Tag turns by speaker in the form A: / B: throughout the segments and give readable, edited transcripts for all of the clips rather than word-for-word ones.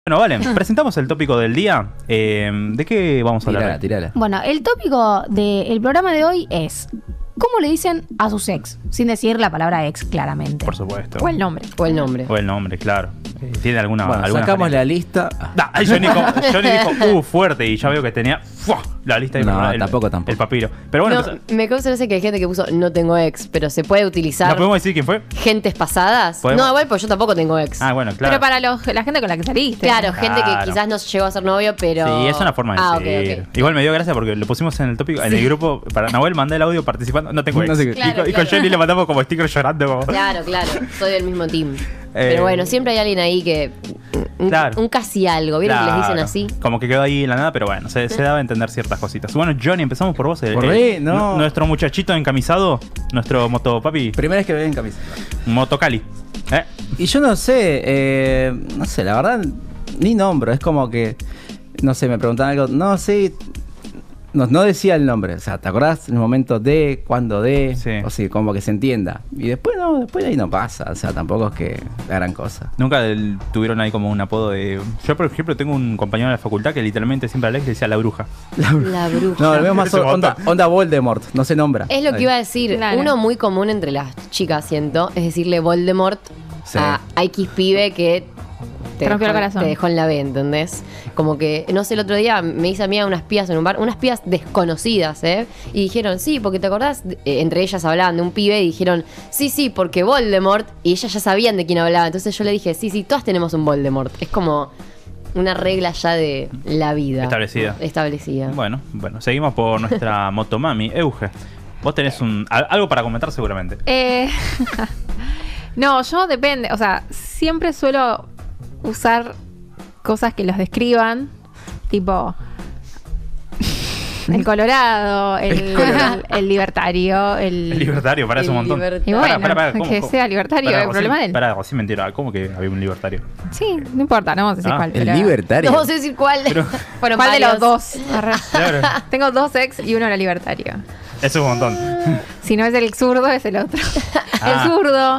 A: Bueno, Valen, presentamos el tópico del día. ¿De qué vamos a hablar?
B: Tirala.
C: Bueno, el tópico del programa de hoy es ¿cómo le dicen a sus ex? Sin decir la palabra ex claramente.
A: Por supuesto.
D: O el nombre.
C: O el nombre.
A: O el nombre, claro. ¿Tiene alguna?
B: Bueno,
A: alguna
B: sacamos
A: manera?
B: la lista.
A: Johnny dijo, fuerte, y ya veo que tenía la lista de
B: No, tampoco.
A: el papiro. Pero bueno,
E: No, me causa no sé que hay gente que puso no tengo ex, pero se puede utilizar.
A: ¿no podemos decir quién fue?
E: Gentes pasadas.
A: ¿Podemos?
E: No, igual pues yo tampoco tengo ex.
A: Ah, bueno, claro.
D: Pero para la gente con la que saliste.
E: Claro, gente que
A: Claro.
E: quizás no llegó a ser novio, pero.
A: Sí, es una forma de decir.
E: Ok.
A: Igual me dio gracia porque lo pusimos en el tópico, en el grupo. Para Nahuel mandé el audio participando. No tengo ex.
B: No sé qué.
E: Claro,
A: Y con
E: claro.
A: Johnny le mandamos como sticker llorando. Como...
E: Claro, soy del mismo team. Pero bueno, siempre hay alguien ahí que.
A: Claro.
E: Un casi algo, ¿vieron que les dicen
A: Claro.
E: así?
A: Como que quedó ahí en la nada, pero bueno, se daba a entender ciertas cositas. Bueno, Johnny, empezamos por vos.
B: ¿Por mí? No.
A: Nuestro muchachito encamisado, nuestro motopapi,
B: Primera vez que me ven en camisa.
A: motocali.
B: Y yo no sé, la verdad, ni nombro. Es como que, no sé, me preguntaban algo. No, sí. No decía el nombre. O sea, ¿te acordás? En el momento de, cuándo de.
A: Sí.
B: O sea, como que se entienda. Y después no, después de ahí no pasa. O sea, tampoco es que la gran cosa.
A: Nunca tuvieron ahí como un apodo de... Yo, por ejemplo, tengo un compañero de la facultad que literalmente siempre a Alex le decía la bruja.
E: La bruja.
B: No, lo veo más
A: Ese
B: onda Voldemort. No se nombra.
E: Es lo que iba a decir.
D: Claro.
E: Uno muy común entre las chicas, siento, es decirle Voldemort
B: Sí.
E: a X pibe que
D: Te rompió el corazón.
E: te dejó en la B, ¿entendés? Como que, no sé, el otro día me hice amiga de unas pibas en un bar, unas pibas desconocidas, ¿eh? Y dijeron, sí, porque te acordás, entre ellas hablaban de un pibe y dijeron, sí, porque Voldemort, y ellas ya sabían de quién hablaba. Entonces yo le dije, sí, todas tenemos un Voldemort. Es como una regla ya de la vida. Establecida.
A: Bueno, seguimos por nuestra motomami. Euge, vos tenés algo para comentar seguramente.
D: No, yo depende. O sea, siempre suelo usar cosas que los describan. Tipo... El colorado, el libertario,
A: El libertario, parece un montón.
D: Y bueno,
A: ¿cómo?
D: que sea libertario,
A: Pará,
D: el problema de él.
A: Pará, sí, mentira. ¿Cómo que había un libertario?
D: Sí, no importa, no vamos a decir cuál.
B: El
D: pero-
B: libertario.
E: No sé decir cuál. Fueron
D: ¿Cuál de
E: varios.
D: los dos? Arre.
A: Claro.
D: Tengo dos ex y uno era libertario.
A: Eso es un montón.
D: Si no es el zurdo, es el otro. El zurdo,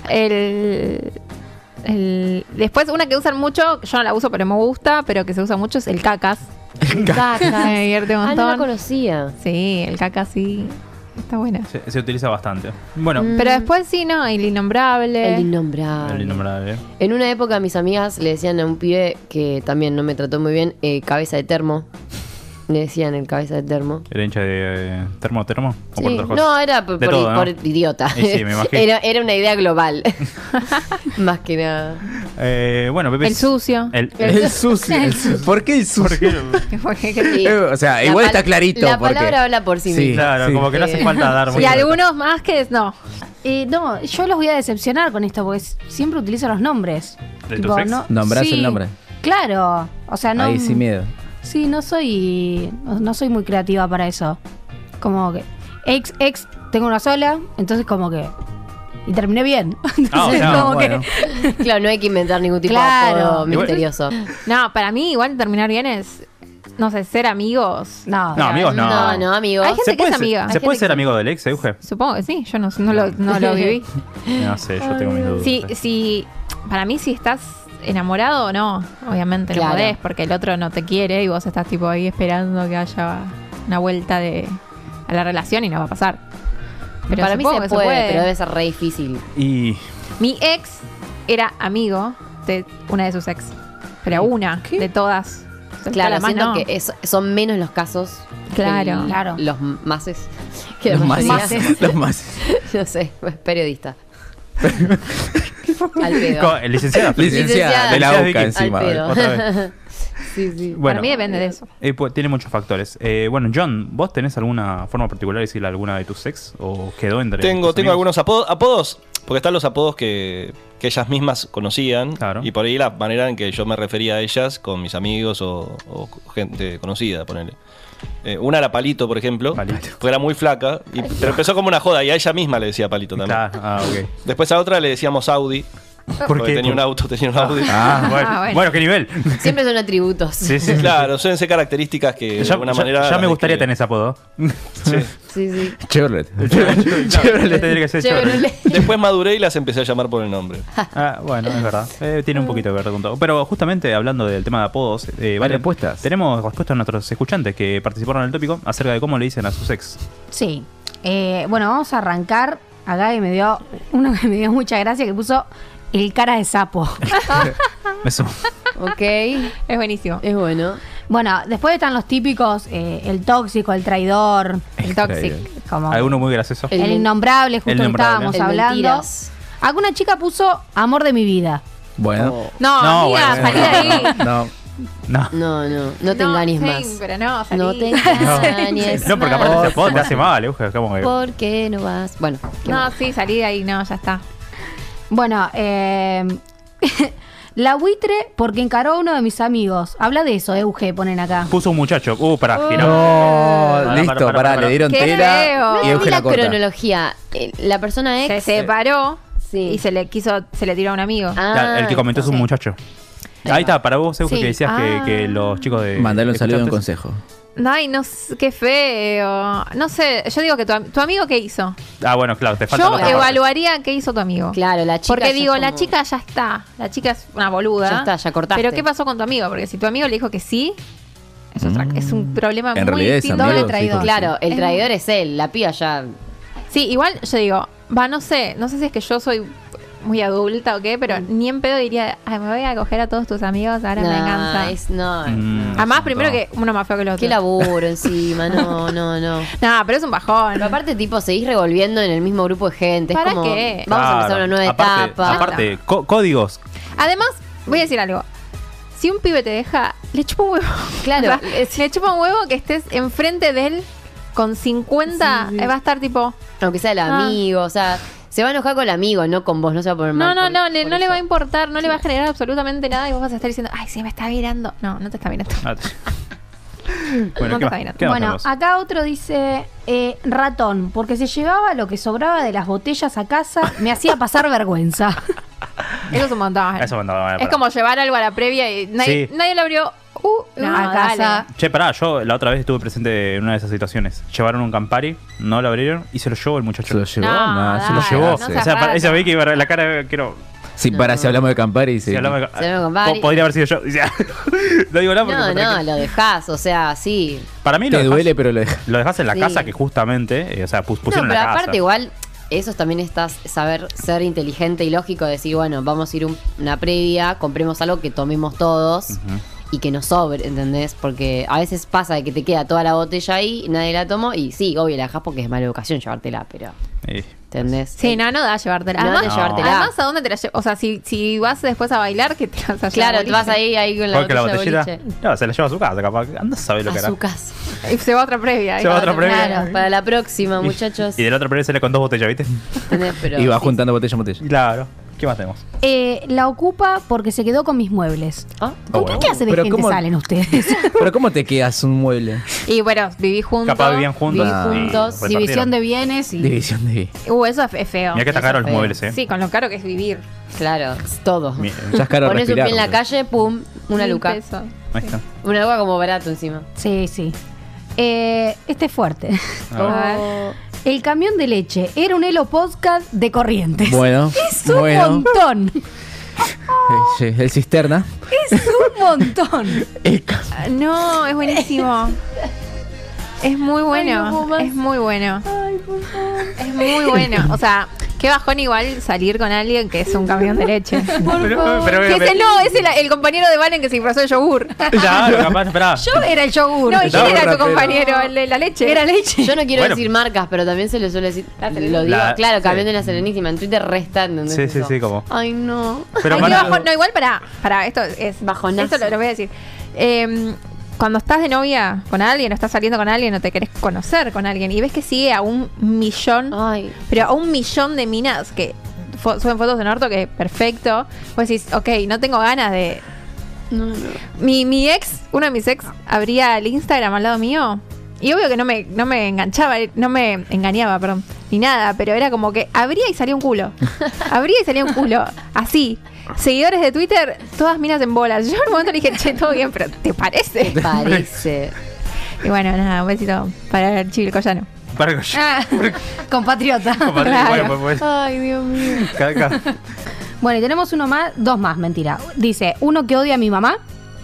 D: después una que usan mucho, yo no la uso pero me gusta, pero que se usa mucho es el cacas.
E: El cacas.
D: Me divierte un
E: Ah,
D: montón.
E: no la conocía.
D: Sí, el cacas sí. Está buena.
A: Se utiliza bastante. Bueno,
D: Pero después sí, no, el innombrable.
E: El innombrable.
A: el innombrable.
E: En una época mis amigas le decían a un pibe que también no me trató muy bien, cabeza de termo. Le decían el cabeza de termo.
A: ¿Era hincha de termo? ¿O
E: Sí.
A: por otras cosas?
E: No, era por,
A: De todo, ¿no?
E: por idiota.
A: Sí, me imagino.
E: Era una idea global. Más que nada.
A: Bueno, Pepe.
D: El sucio.
B: El sucio. ¿Por qué el sucio?
E: Sí.
B: O sea,
E: La
B: igual
E: pal-
B: está clarito.
E: La
B: porque-
E: palabra habla por sí
B: Sí.
E: misma.
A: Claro,
B: Sí.
A: como que no hace falta dar
D: Y
A: mucha-
D: algunos más que no.
C: No, yo los voy a decepcionar con esto porque siempre utilizo los nombres.
A: ¿De tus ex?
B: ¿Nombrás
C: sí,
B: el nombre?
C: Claro. O sea, no.
B: Ahí sin miedo.
C: Sí, no soy muy creativa para eso. Como que ex, tengo una sola, entonces como que... Y terminé bien. Entonces,
A: sea,
C: como
B: bueno.
E: Claro, no hay que inventar ningún tipo
C: Claro.
E: de apodo
A: Igual-
E: misterioso.
D: No, para mí igual terminar bien es, no sé, ser amigos.
C: No,
A: No, amigos no.
E: No, amigos.
D: Hay gente que es amiga.
A: ¿Se
D: Hay
A: puede
D: gente
A: ser
D: que-
A: amigo del ex, Euge?
D: Supongo que sí, yo no lo viví.
A: No sé, yo tengo mis dudas.
D: Sí, para mí si estás enamorado o no, obviamente
E: Claro.
D: no podés, porque el otro no te quiere y vos estás tipo ahí esperando que haya una vuelta a la relación y no va a pasar. Pero
E: Para mí
D: supongo
E: se
D: que
E: puede, pero debe ser re difícil.
A: Y...
D: Mi ex era amigo de una de sus ex, pero una de todas.
E: Claro,
D: Además,
E: siento
D: no.
E: que son menos los casos.
D: Claro.
C: Claro.
E: Los mases. Que
B: Los
E: la
B: más.
E: mayoría-
B: Los más.
E: No sé, es periodista. Al pedo.
A: Licenciada.
B: Licenciada de la
A: Licenciada
B: boca
A: Vicky.
B: encima.
E: Al pedo.
A: Otra vez.
E: Sí, sí.
A: Bueno,
D: Para mí depende de eso.
A: pues, tiene muchos factores. Bueno, John, ¿vos tenés alguna forma particular de decirle a alguna de tus ex? ¿O quedó entre
F: Tengo
A: tus amigos?
F: algunos apodos, porque están los apodos que ellas mismas conocían.
A: Claro.
F: Y por ahí la manera en que yo me refería a ellas con mis amigos o gente conocida, ponele. Una era Palito, por ejemplo,
A: Palito.
F: porque era muy flaca, pero empezó como una joda y a ella misma le decía Palito también.
A: Claro, ok.
F: Después a otra le decíamos Audi, porque tenía un Audi.
A: Bueno, ¿qué nivel?
E: Siempre son atributos.
A: Sí, sí.
F: Claro, suelen ser características que de alguna manera...
A: ya me
F: las
A: gustaría
F: describen.
A: tener ese apodo.
F: Sí.
E: Sí.
B: Chevrolet.
A: Chevrolet. Tendría que ser Chevrolet.
E: Chevrolet.
F: Después maduré y las empecé a llamar por el nombre.
A: Bueno, es verdad. Tiene un poquito que ver con todo. Pero justamente hablando del tema de apodos, Valen,
B: respuestas.
A: tenemos respuestas a nuestros escuchantes que participaron en el tópico acerca de cómo le dicen a sus ex.
C: Sí. Bueno, vamos a arrancar. Acá que me dio uno que me dio mucha gracia, que puso el cara de sapo.
A: Eso.
E: Ok,
D: Es buenísimo.
E: es bueno.
C: Bueno, después están los típicos, el tóxico, el traidor,
D: El toxic.
C: como
A: Alguno muy gracioso.
E: El-
C: el innombrable, justo
A: el
C: que
A: innombrable.
C: estábamos
E: El
C: hablando.
E: mentiras.
C: Alguna chica puso amor de mi vida.
B: Bueno.
E: Oh.
D: No,
A: No,
D: amiga,
A: bueno.
D: salí de ahí.
B: No.
A: No.
E: No te engañes
D: sí,
E: más.
D: Pero no, salí.
E: No te engañes
A: No, porque aparte
E: más.
A: ese apodo te hace mal, como que.
E: ¿Por qué no vas? Bueno, ¿qué
D: No,
E: más?
D: sí, salí de ahí, no, ya está.
C: Bueno, la buitre porque encaró a uno de mis amigos. Habla de eso, Euge, ponen acá.
A: Puso un muchacho. Pará, giró.
B: No,
A: Pará,
B: listo,
A: pará,
B: pará,
A: pará.
B: le dieron
D: Qué
B: tela
D: feo.
B: y
E: No
B: Euge
E: vi
B: la
E: la
B: corta.
E: cronología. La persona
D: Se
E: ex.
D: separó
E: Sí.
D: y se le tiró a un amigo.
A: Ya, el que comentó es un
D: sí.
A: muchacho. Ahí está, para vos, Euge,
D: Sí.
A: que decías que los chicos de.
B: Mandale un saludo y un
A: escuchantes-
B: consejo.
D: Ay, no sé, qué feo. No sé, yo digo que tu amigo, ¿qué hizo?
A: Bueno, claro, te falta
D: Yo
A: la otra parte.
D: evaluaría qué hizo tu amigo.
E: Claro, la chica.
D: Porque
E: ya
D: digo,
E: es
D: la
E: como-
D: chica ya está. La chica es una boluda.
E: Ya está, ya cortaste.
D: Pero ¿qué pasó con tu amigo? Porque si tu amigo le dijo que sí, es un problema
B: En
D: muy
B: realidad es
D: distinto.
B: amigo,
C: doble traidor.
B: sí,
E: Claro, el
D: Es-
E: traidor es él. La piba ya.
D: Sí, igual yo digo, no sé si es que yo soy muy adulta o qué, pero ni en pedo diría, ay, me voy a coger a todos tus amigos, ahora me venganza.
E: No.
D: Además,
A: es
D: primero
A: un
D: que uno más feo que el otro.
E: Qué laburo encima, no.
D: No, pero es un bajón.
E: Pero aparte, tipo, seguís revolviendo en el mismo grupo de gente.
D: ¿Para
E: es como,
D: qué?
E: Vamos a empezar una nueva etapa.
A: Aparte, códigos.
D: Además, voy a decir algo. Si un pibe te deja, le chupa un huevo.
E: Claro,
D: O sea, le chupa un huevo que estés enfrente de él con 50,
E: Sí, sí.
D: va a estar tipo...
E: Aunque sea el amigo, o sea, se va a enojar con el amigo, no con vos, no se va a poner mal.
D: No
E: por
D: le
E: eso.
D: va a importar, no le va a generar absolutamente nada y vos vas a estar diciendo, ay, sí, me está mirando. No, no te está mirando.
A: Ah,
D: No
A: Bueno,
D: te
A: ¿qué
D: está
A: más?
D: mirando.
A: ¿Qué más
C: Bueno,
A: tenemos?
C: acá otro dice ratón, porque se llevaba lo que sobraba de las botellas a casa, me hacía pasar vergüenza.
D: Eso es un montón.
A: Eso mandaba.
D: Es como llevar algo a la previa y nadie,
A: Sí.
D: nadie lo abrió.
C: No,
D: a
C: dale.
D: casa.
A: Che, pará, yo la otra vez estuve presente en una de esas situaciones. Llevaron un Campari, no lo abrieron y se lo llevó el muchacho.
B: ¿Se lo llevó?
D: No,
B: No,
A: Se lo
D: dale,
A: llevó.
D: no
A: O
D: seas
A: sea,
D: rata.
A: esa vez que iba a ver la cara, quiero.
B: Sí, para si hablamos de Campari. Sí.
A: Si hablamos
E: Se lo hablamos con Campari.
A: podría haber sido yo. O sea, no digo nada porque.
E: No, lo dejás, o sea, sí.
A: Para mí
B: Te duele, pero lo dejas.
A: lo dejás en la
E: Sí.
A: casa que justamente, o sea,
E: No,
A: pusieron
E: pero
A: en la casa.
E: aparte igual, eso también estás saber ser inteligente y lógico, decir, bueno, vamos a ir una previa, compremos algo que tomemos todos
A: Ujú.
E: y que nos sobre, ¿entendés? Porque a veces pasa de que te queda toda la botella ahí, nadie la tomó y sí, obvio la dejás porque es mala educación llevártela, pero, ¿entendés?
D: Sí, no da llevártela.
E: No da
D: Además,
E: llevártela.
D: además, ¿a dónde te la llevas? O sea, si vas después a bailar, ¿qué te vas a llevar?
E: Claro, te
D: boliche?
E: vas ahí con la
A: Porque la
E: botella de
A: botellera.
E: boliche.
A: No, se la lleva a su casa, capaz. Anda a saber lo que
E: A
A: hará.
E: su casa.
D: Y se va a otra previa.
A: Se va a otra previa.
E: Claro, para la próxima, muchachos.
A: Y del otro previa sale con 2 botellas, ¿viste?
E: ¿Entendés? Pero,
B: Y va
E: sí.
B: juntando botella en botella.
A: Claro. ¿Qué más tenemos?
C: La ocupa porque se quedó con mis muebles.
E: ¿Ah?
C: ¿Con
A: bueno.
C: qué clase de
B: Pero
C: gente
B: ¿cómo-
C: salen ustedes?
B: Pero ¿cómo te quedas un mueble?
D: Y bueno, viví juntos.
A: Capaz vivían juntos.
E: Viví
A: y
E: juntos,
A: repartieron.
C: División de bienes y...
B: División de...
D: Eso es feo.
A: Mirá que está
E: Eso
A: caro
E: es
A: los
E: feo.
A: muebles,
D: Sí, con lo caro que es vivir.
E: Claro, es todo.
B: Ya es caro
E: Pones un
B: respirar.
E: pie en la calle, pum, una
D: 1000
E: luca.
D: pesos.
A: Ahí está.
E: Una luca como barato encima.
C: Sí, sí. Este es fuerte.
A: A ver.
E: Oh,
C: El camión de leche era un Elo Podcast de Corrientes.
B: Bueno,
C: Es un
B: bueno.
C: montón.
B: Sí, el cisterna.
C: Es un montón.
B: El ca-
D: No, es buenísimo. Es muy bueno. Es muy bueno. Es muy bueno. O sea, qué bajón igual salir con alguien que es un camión de leche.
A: Pero,
D: Que ese no, es el compañero de Valen que se disfrazó de yogur.
A: Claro, capaz, esperá.
C: Yo era el yogur.
D: No, ¿y quién
B: No,
D: era tu
B: rapero.
D: compañero? El de la leche.
C: Era leche.
E: yo no quiero
A: Bueno.
E: decir marcas, pero también se le suele decir. Lo digo,
A: La-
E: claro,
A: sí.
E: camión de la Serenísima. En Twitter restan.
A: Sí, sí, sí, como.
E: Ay, no.
A: Pero
D: Ay, qué
A: para-
D: bajón. No, igual para esto es
E: Bajonazo.
D: Esto lo voy a decir. Cuando estás de novia con alguien o estás saliendo con alguien o te querés conocer con alguien y ves que sigue a 1.000.000,
E: Ay,
D: pero a 1.000.000 de minas que suben fotos en orto, que perfecto. Vos decís, ok, no tengo ganas de.
E: no.
D: Mi ex, uno de mis ex, abría el Instagram al lado mío. Y obvio que no me enganchaba, no me engañaba, perdón, ni nada, pero era como que abría y salía un culo. Abría y salía un culo. Así. Seguidores de Twitter, todas minas en bolas. Yo en un momento le dije, che, todo bien, pero ¿te parece?
E: Parece.
D: Y bueno, nada, un besito para el Chivo Collano.
A: Para que
C: Ah, compatriota.
A: Bueno, pues.
E: Ay, Dios mío.
C: Bueno, y tenemos uno más, dos más, mentira. Dice, uno que odia a mi mamá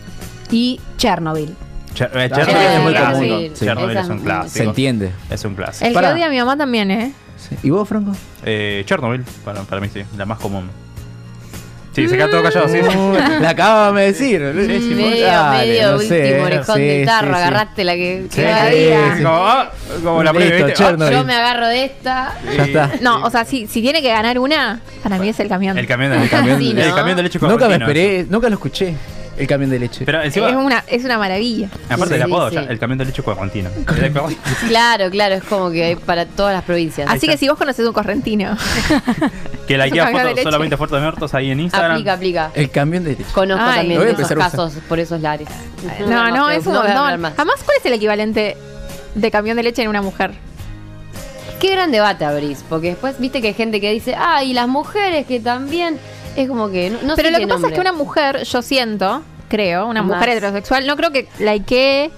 C: y Chernobyl.
A: Chernobyl
B: es muy
A: clásico.
B: común. Sí.
A: Chernobyl es un
E: Esa-
A: clásico.
B: Se entiende.
A: Es un clásico.
D: El
B: Pará.
D: que odia a mi mamá también, ¿eh?
B: Sí. ¿Y vos, Franco?
A: Chernobyl, para mí sí, la más común. Sí, se queda todo callado, sí.
B: La acabamos de decir.
A: Sí, sí,
E: Medio,
B: Dale,
E: medio
B: no sé.
E: último orejón
B: Sí,
E: de tarro,
B: sí, sí.
E: agarraste la que
A: Sí,
E: quedaría.
A: sí, como la
B: Listo,
A: previa, ¿viste?
B: Chernobyl.
E: Yo me agarro de esta.
B: Ya está.
D: No, o sea, si tiene que ganar una, para mí es el camión.
A: El camión de leche.
E: Sí, ¿no?
A: El camión de leche con
B: Nunca me
A: argentino,
B: esperé, nunca lo escuché. El camión de leche.
A: Pero encima,
D: Es una maravilla.
A: aparte del
E: Sí,
A: apodo,
E: sí.
A: ya, el camión de leche correntino.
E: Claro, claro, es como que hay para todas las provincias.
D: Así que si vos conoces un correntino,
A: Que likea
D: Su camión de
A: fotos,
D: leche.
A: solamente fotos de muertos ahí en Instagram.
E: Aplica.
B: El camión de leche.
E: Conozco
D: Ay.
E: también
B: Lo voy a
E: de esos
B: empezar a usar.
E: casos por esos lares.
D: no, es un
E: voy a hablar
D: montón.
E: más.
D: Además, ¿cuál es el equivalente de camión de leche en una mujer?
E: Qué gran debate abrís, porque después viste que hay gente que dice, ah, y las mujeres que también. Es como que no
D: Pero
E: sé
D: lo
E: qué
D: que pasa es
E: nombre.
D: que una mujer, yo siento, creo, una
E: Más.
D: mujer heterosexual, no creo que likee.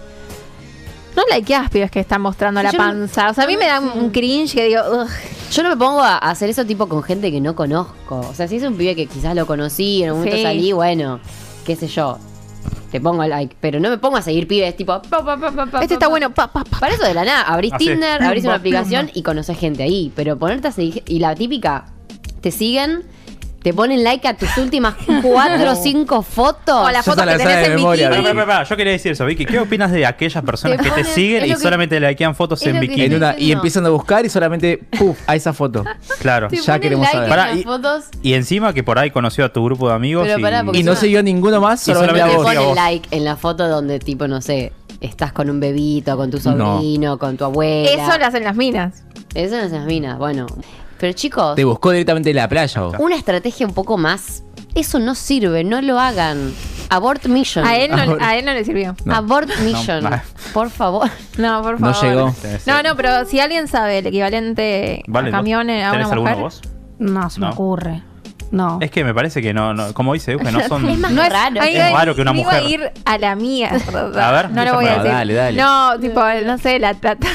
D: No likeas pibes que están mostrando la
E: Yo no-
D: panza. O sea, a mí me da un cringe que digo, ugh.
E: Yo no me pongo a hacer eso tipo con gente que no conozco. O sea, si es un pibe que quizás lo conocí, en un momento
D: Sí.
E: salí, bueno, qué sé yo. Te pongo like, pero no me pongo a seguir pibes tipo.
D: Este está bueno, pa.
E: Para eso de la nada, abrís
A: Así.
E: Tinder, abrís una aplicación y conoces gente ahí. Pero ponerte a seguir. Y la típica, te siguen, te ponen like a tus últimas 4 o 5 fotos.
D: O la
B: Yo
D: foto
B: se la
D: que
B: sabe
D: tenés
B: de
D: en
B: memoria,
D: bikini.
B: Vicky.
A: Yo quería decir eso, Vicky. ¿Qué opinas de aquellas personas
E: Te
A: que te
E: ponen-
A: siguen
E: es
A: y
E: lo que-
A: solamente likean fotos
E: es
A: en
E: lo que
A: bikini?
B: En una, y
E: diciendo.
B: empiezan a buscar y solamente, ¡puf! A esa foto.
A: Claro.
E: Te
B: Ya
E: ponen
B: queremos
E: like
B: saber.
E: en
A: Pará,
E: las
A: y-
E: fotos
A: Y encima que por ahí conoció a tu grupo de amigos.
E: Pero pará, porque
B: Y no
E: encima-
B: siguió ninguno más,
A: Y
B: solamente a
A: solamente
E: te
B: vos.
A: sigue a
E: ponen
A: vos.
E: like en la foto donde tipo, no sé, estás con un bebito, con tu sobrino, con tu abuela.
D: Eso lo hacen las minas.
E: Eso no es las minas, bueno. Pero chicos,
B: Te buscó directamente en la playa vos.
E: una estrategia un poco más. Eso no sirve, no lo hagan. Abort mission.
D: A él
B: Ahora.
D: no le sirvió.
B: No.
E: Abort mission.
A: va.
E: Por favor.
D: No, por
B: No
D: favor.
B: llegó.
D: No, pero si alguien sabe el equivalente
A: Vale,
D: a camión a una
A: ¿tenés alguno
D: mujer.
A: vos?
C: No se me
A: No.
C: ocurre. No.
A: Es que me parece que no, como dice Euge, no son.
E: Es más
D: No es
E: raro.
D: ahí
A: Es raro que una
D: iba
A: mujer.
D: a ir a la mía.
A: A ver,
D: no lo voy a
B: no,
D: decir.
B: dale, dale.
D: No, tipo, no sé, la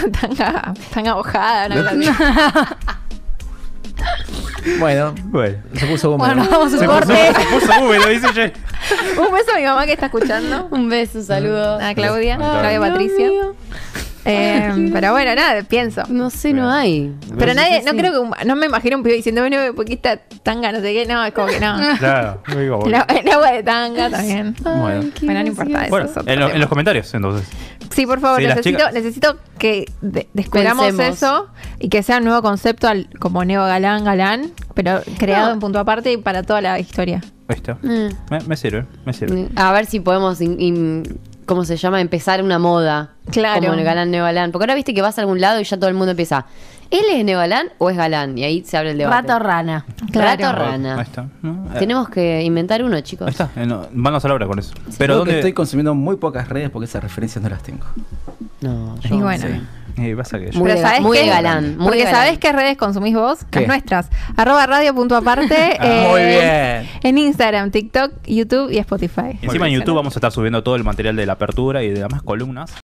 D: tanga mojada. No,
B: Bueno,
A: Bueno.
B: se puso húmedo.
C: Bueno, vamos a
A: Se
C: un
A: puso,
C: corte.
A: se puso húmedo, dice Jay.
D: Un beso a mi mamá que está escuchando.
E: Un beso, un saludo.
D: A Claudia,
A: Ay,
D: Claudia
E: Dios
D: Patricia.
E: mío.
D: Pero bueno, nada, pienso.
E: No sé, no hay.
D: Pero
E: Sí,
D: nadie,
E: sí,
D: no
E: sí.
D: creo que no me imagino un pibe diciendo, bueno, ¿por qué está tanga? No sé qué, no, es como que no.
A: Claro, no digo, bueno.
D: El agua de tanga también.
B: Bueno.
D: Bueno, no importa eso.
A: Bueno,
D: es otro
A: en los
D: tema.
A: comentarios, entonces.
D: Sí, por favor,
A: Sí, las
D: necesito,
A: chicas-
D: necesito que descubramos
E: Pensemos.
D: eso y que sea un nuevo concepto como Neo Galán, pero creado
E: No.
D: en punto aparte y para toda la historia.
A: Ahí está.
E: Mm.
A: Me sirve, me sirve.
E: A ver si podemos, ¿cómo se llama? Empezar una moda.
D: Claro.
E: Como el galán, neogalán. Porque ahora viste que vas a algún lado y ya todo el mundo empieza, ¿él es neogalán o es galán? Y ahí se abre el debate.
C: Rato rana.
E: Rato
D: Claro.
E: rana.
A: Ahí está. ¿no?
E: Tenemos que inventar uno, chicos.
A: Ahí está. No, manos a la obra con eso.
B: Pero
A: Pero
B: que
A: ¿dónde?
B: estoy consumiendo muy pocas redes porque esas referencias no las tengo.
E: No,
D: Y bueno.
A: Pasa que yo.
E: Muy
D: Pero
E: de-
D: ¿sabés
E: muy
D: qué?
E: de galán, muy
D: Porque
E: de galán.
D: ¿sabés qué redes consumís vos?
B: ¿Qué?
D: Las nuestras. @radio.aparte.
B: Muy bien.
D: En Instagram, TikTok, YouTube y Spotify.
A: Encima en YouTube vamos a estar subiendo todo el material de la apertura y de demás columnas.